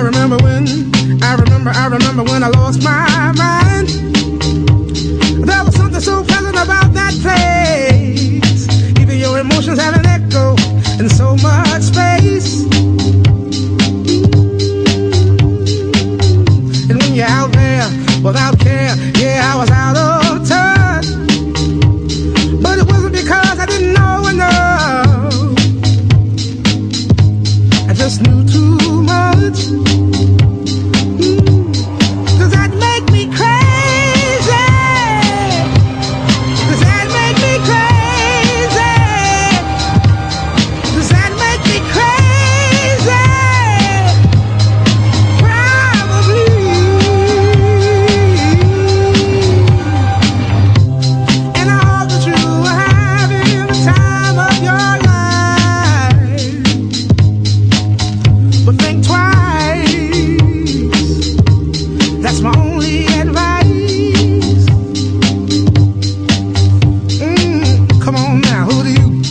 I remember when I lost my mind. There was something so pleasant about that place. Even your emotions have an echo in so much space. And when you're out there without care, yeah, I was out of touch. But it wasn't because I didn't know enough. I just knew too much. Does that make me crazy? Does that make me crazy? Does that make me crazy? Probably. And I hope that you are having the time of your life. But think twice. That's my only advice. Come on now, who do you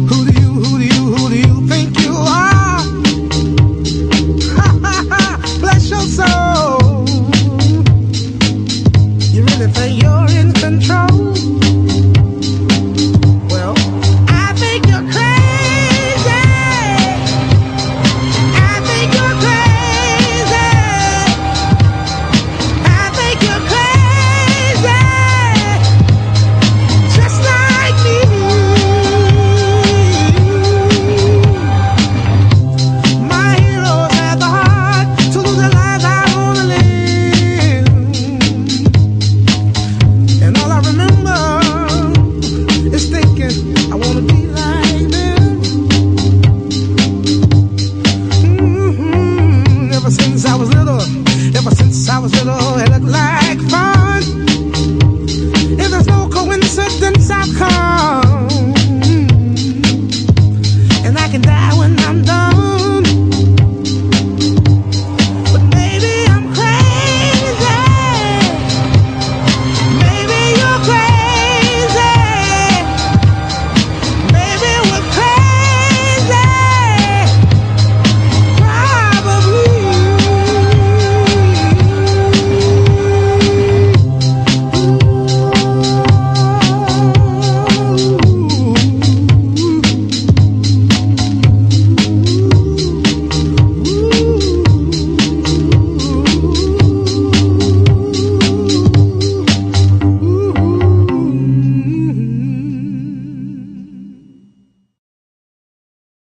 think you are? Bless your soul. You really think you're in control? Well, I think you're crazy. I think you're crazy. I think you're crazy, just like me. My heroes had the heart to lose their lives. I wanna live, and all I remember is thinking I wanna be like them. Ever since I was little, it looked like fun. If there's no coincidence, I've come